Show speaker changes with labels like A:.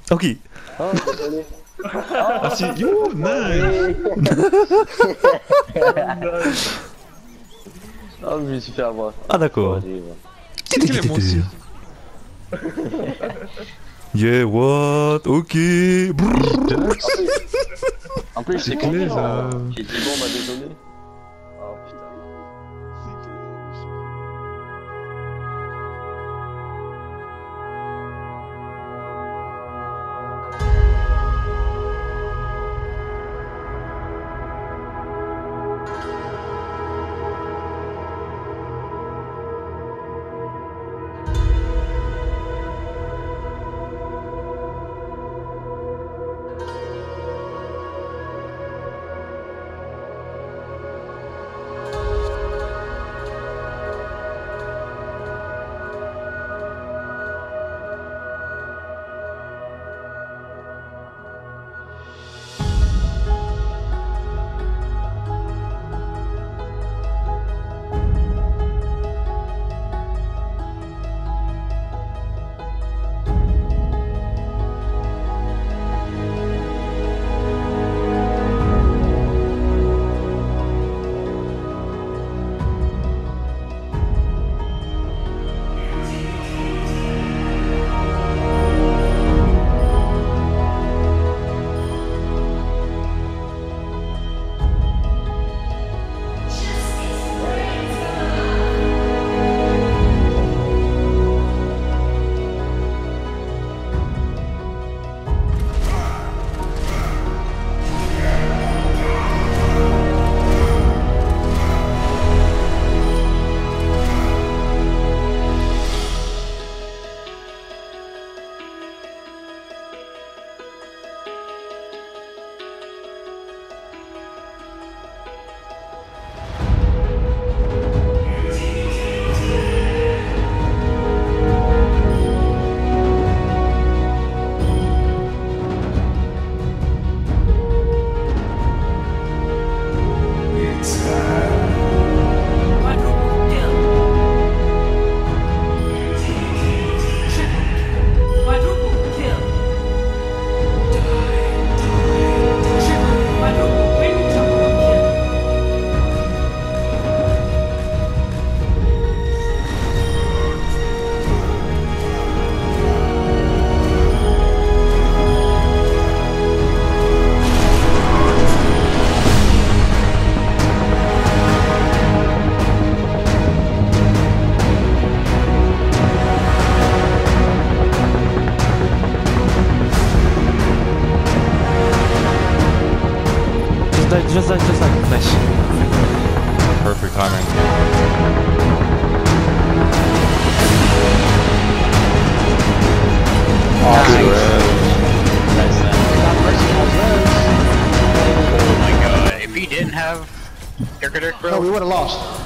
A: Ok.
B: Oh, désolé.
C: Ah si, yo, nice.
B: Oh, je me suis fait avoir.
A: Ah d'accord.
B: Horrible.
C: Quel est mon style?
A: Yeah, what? Ok. Brrr.
B: En plus,
C: C'est
B: c'est
C: clé,
B: con.
C: ça.
B: J'ai dit bon, bah désolé. Oh putain.
A: Just like. Nice.
C: Perfect timing.
D: Oh my god, if he didn't have Dirk,
E: No, we would have lost.